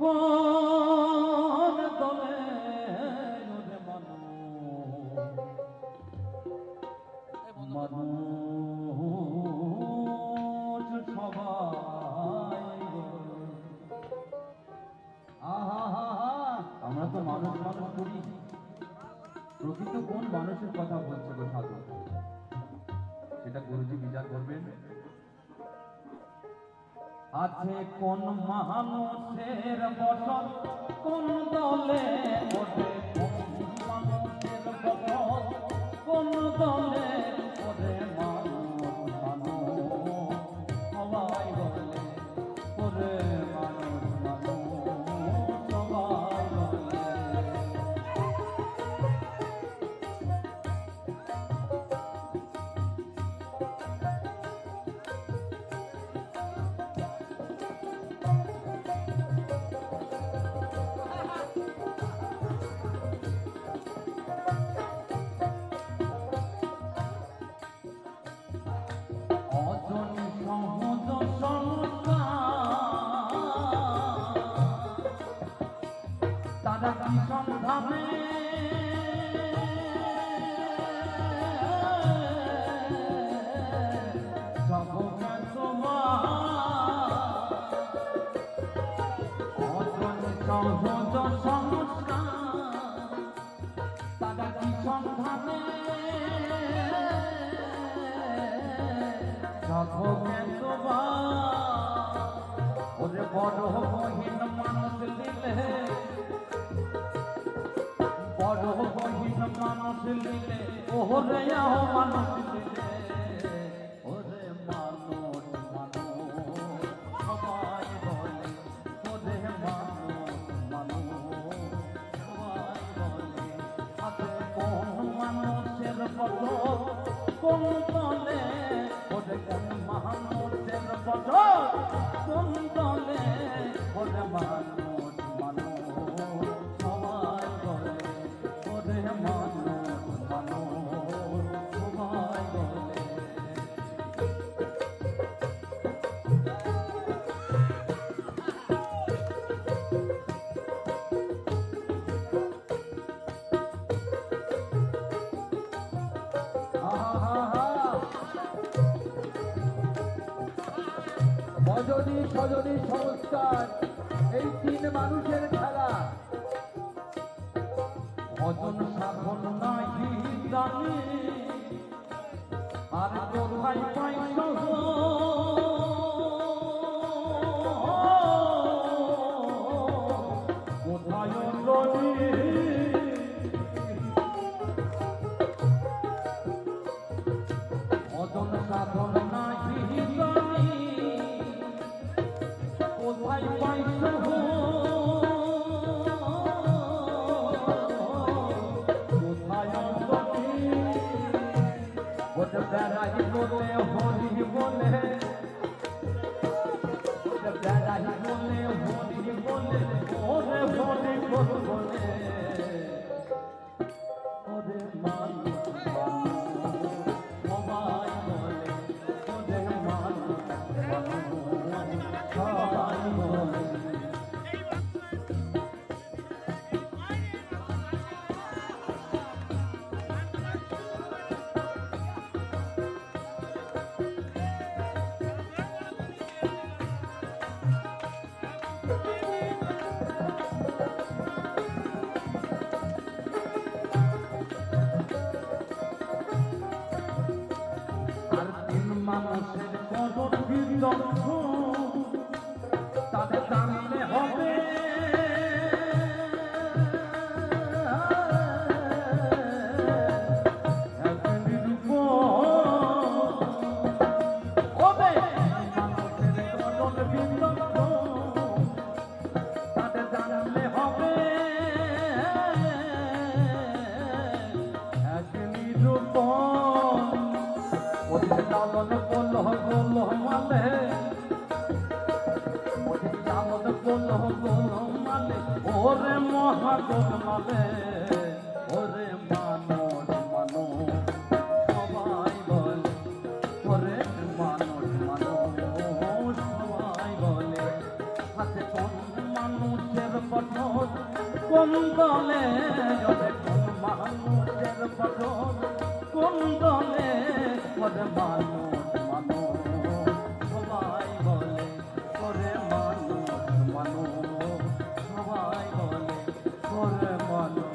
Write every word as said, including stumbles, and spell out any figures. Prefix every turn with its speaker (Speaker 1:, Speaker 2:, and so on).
Speaker 1: কোন দলে ওরে মানুষ সবাই আহা আমরা তো মানুষ মানুষ করি প্রকৃত কোন মানুষের কথা বলছে গো সাধু সেটা গুরুজি বিচার করবেন আছে কোন মানুষের বসত কোন দলে ওঠে কোন মানুষের বসত কোন দলে ওঠে মানুষ মানুষ সবাই বলে ওরে মানুষ মানুষ সবাই বলে সন্ধানে সবকে তোমার অজন সহজ সংস্কার তারা কি সন্ধানে সবকে তোমার ওরে বড় মহিন মানুষ দিলে বড় বহিন মানুষ দিলে ওরে আও মানুষ দিলে ওরে মানুষ মানুষ সবাই বলে ওরে মানুষ মানুষ সবাই বলে আছে কোন মানুষের বদল কোন দলে ওরে কোন মানুষের বদল কোন দলে ওরে মানুষ মানুষ সবাই বলে ওরে মানুষ মানুষ সবাই বলে ভজনী সজনী সংস্কার এই তিন মানুষের খেলা ভজন সাধন নাহি জানি আর কোথায় পাই সহ কোথায় লড়ি ভজন সাধন নাহি জানি কোথায় পাই সহ বেড়াই বলে হরি বলে বেড়াই বলে হরি বলে ওরে হরি বল বলে ওরে মানুষ সবাই বলে ওরে মানুষ সবাই বলে মানুষের কদর বিদগ্ধ তাদের জানলে হবে মানুষের কদর বিদগ্ধ তাদের জানলে হবে চালন গোল গোল মালে চালন গোল গোল মালে ওরে মহাগোল মালে ওরে মানুষ মানুষ সবাই বলে ওরে মানুষ মানুষ সবাই বলে হাতে কোন মানুষ কোন দলে ওরে কোন মানুষের বদল, কোন দলে ওরে মানুষ মানুষ সবাই বলে ওরে মানুষ মানুষ সবাই বলে ওরে মানুষ।